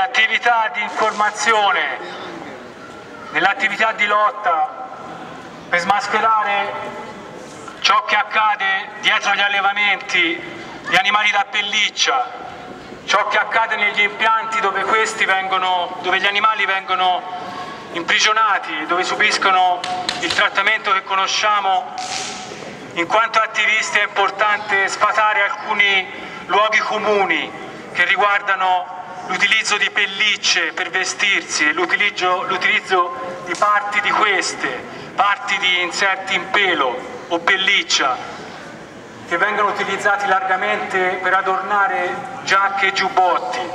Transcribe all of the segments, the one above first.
nell'attività di informazione, nell'attività di lotta per smascherare ciò che accade dietro gli allevamenti di animali da pelliccia, ciò che accade negli impianti dove gli animali vengono imprigionati, dove subiscono il trattamento che conosciamo. In quanto attivisti è importante sfatare alcuni luoghi comuni che riguardano l'utilizzo di pellicce per vestirsi e l'utilizzo di parti di queste, parti di inserti in pelo o pelliccia, che vengono utilizzati largamente per adornare giacche e giubbotti.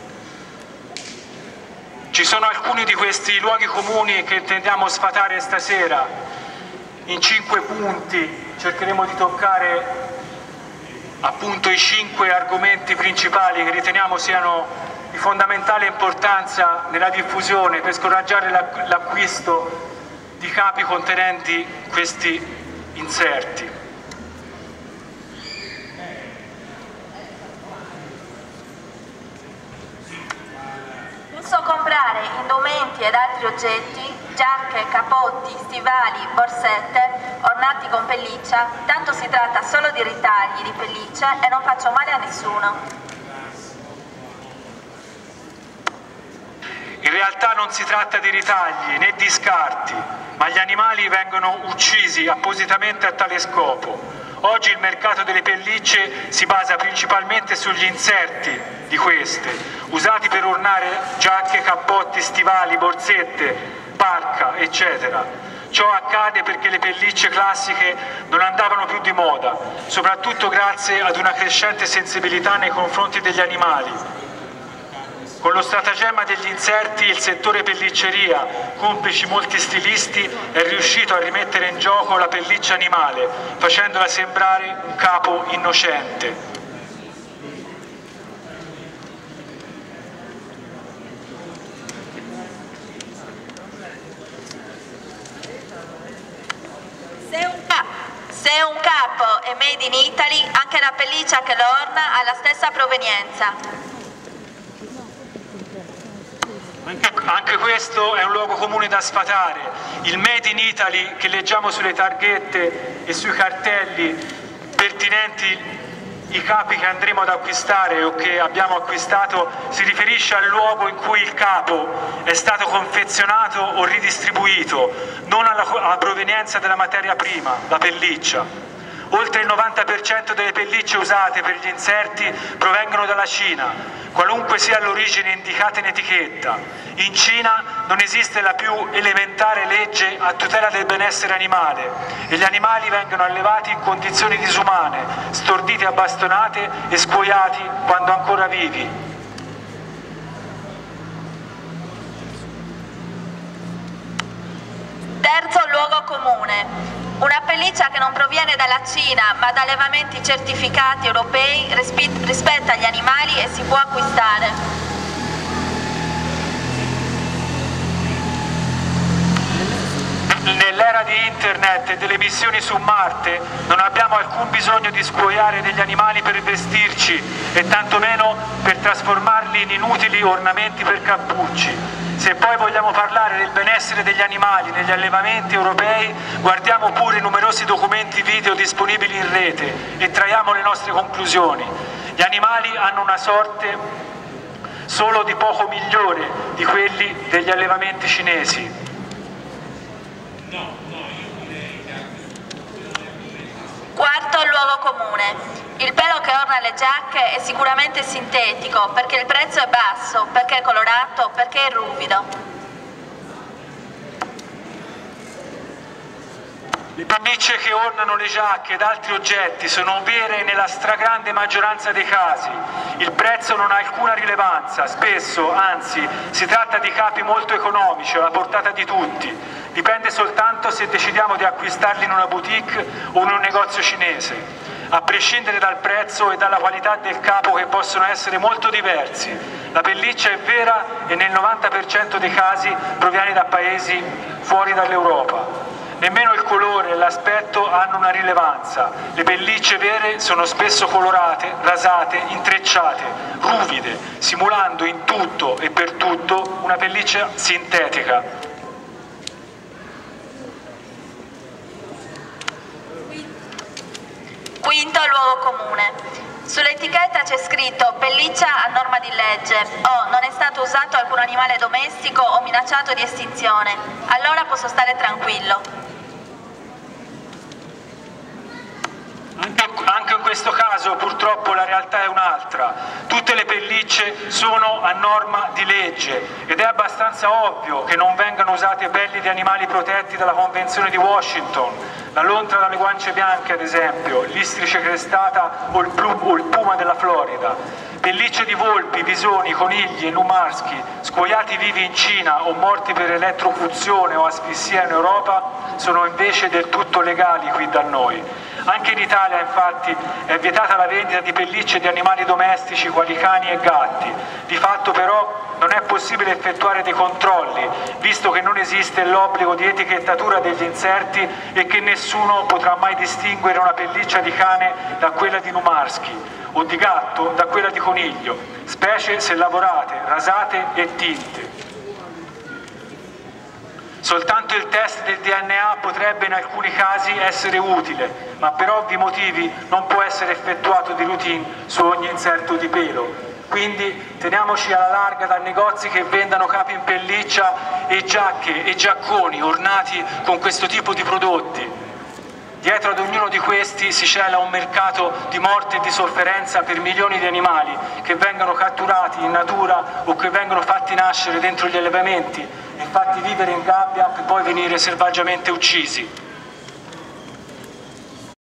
Ci sono alcuni di questi luoghi comuni che intendiamo sfatare stasera. In 5 punti cercheremo di toccare appunto i 5 argomenti principali che riteniamo siano di fondamentale importanza nella diffusione per scoraggiare l'acquisto di capi contenenti questi inserti. Posso comprare indumenti ed altri oggetti, giacche, capotti, stivali, borsette, ornati con pelliccia, tanto si tratta solo di ritagli di pellicce e non faccio male a nessuno. In realtà non si tratta di ritagli né di scarti, ma gli animali vengono uccisi appositamente a tale scopo. Oggi il mercato delle pellicce si basa principalmente sugli inserti di queste, usati per ornare giacche, cappotti, stivali, borsette, parca, eccetera. Ciò accade perché le pellicce classiche non andavano più di moda, soprattutto grazie ad una crescente sensibilità nei confronti degli animali. Con lo stratagemma degli inserti il settore pellicceria, complici molti stilisti, è riuscito a rimettere in gioco la pelliccia animale, facendola sembrare un capo innocente. Se un capo è made in Italy, anche la pelliccia che lo orna ha la stessa provenienza. Anche questo è un luogo comune da sfatare. Il Made in Italy che leggiamo sulle targhette e sui cartelli pertinenti i capi che andremo ad acquistare o che abbiamo acquistato si riferisce al luogo in cui il capo è stato confezionato o ridistribuito, non alla provenienza della materia prima, la pelliccia. Oltre il 90% delle pellicce usate per gli inserti provengono dalla Cina, qualunque sia l'origine indicata in etichetta. In Cina non esiste la più elementare legge a tutela del benessere animale e gli animali vengono allevati in condizioni disumane, storditi a bastonate e scuoiati quando ancora vivi. Terzo luogo comune. Una pelliccia che non proviene dalla Cina ma da allevamenti certificati europei rispetta gli animali e si può acquistare. Nell'era di internet e delle missioni su Marte non abbiamo alcun bisogno di scuoiare degli animali per vestirci e tantomeno per trasformarli in inutili ornamenti per cappucci. Se poi vogliamo parlare del benessere degli animali negli allevamenti europei, guardiamo pure i numerosi documenti video disponibili in rete e traiamo le nostre conclusioni. Gli animali hanno una sorte solo di poco migliore di quelli degli allevamenti cinesi. Quarto luogo comune. Il pelo che orna le giacche è sicuramente sintetico perché il prezzo è basso, perché è colorato, perché è ruvido. Le pellicce che ornano le giacche ed altri oggetti sono vere nella stragrande maggioranza dei casi. Il prezzo non ha alcuna rilevanza, spesso, anzi, si tratta di capi molto economici, alla portata di tutti. Dipende soltanto se decidiamo di acquistarli in una boutique o in un negozio cinese. A prescindere dal prezzo e dalla qualità del capo che possono essere molto diversi, la pelliccia è vera e nel 90% dei casi proviene da paesi fuori dall'Europa. Nemmeno il colore e l'aspetto hanno una rilevanza. Le pellicce vere sono spesso colorate, rasate, intrecciate, ruvide, simulando in tutto e per tutto una pelliccia sintetica. Quinto luogo comune. Sull'etichetta c'è scritto pelliccia a norma di legge o non è stato usato alcun animale domestico o minacciato di estinzione. Allora posso stare tranquillo. Anche in questo caso purtroppo la realtà è un'altra. Tutte le pellicce sono a norma di legge ed è abbastanza ovvio che non vengano usate pelli di animali protetti dalla Convenzione di Washington, la lontra dalle guance bianche ad esempio, l'istrice crestata o il puma della Florida. Pellicce di volpi, visoni, conigli e lumarschi scuoiati vivi in Cina o morti per elettrocuzione o asfissia in Europa sono invece del tutto legali qui da noi. Anche in Italia infatti è vietata la vendita di pellicce di animali domestici quali cani e gatti. Di fatto però non è possibile effettuare dei controlli, visto che non esiste l'obbligo di etichettatura degli inserti e che nessuno potrà mai distinguere una pelliccia di cane da quella di lumarschi o di gatto da quella di coniglio, specie se lavorate, rasate e tinte. Soltanto il test del DNA potrebbe in alcuni casi essere utile, ma per ovvi motivi non può essere effettuato di routine su ogni inserto di pelo. Quindi teniamoci alla larga da negozi che vendano capi in pelliccia e giacche e giacconi ornati con questo tipo di prodotti. Dietro ad ognuno di questi si cela un mercato di morte e di sofferenza per milioni di animali che vengono catturati in natura o che vengono fatti nascere dentro gli allevamenti e fatti vivere in gabbia per poi venire selvaggiamente uccisi.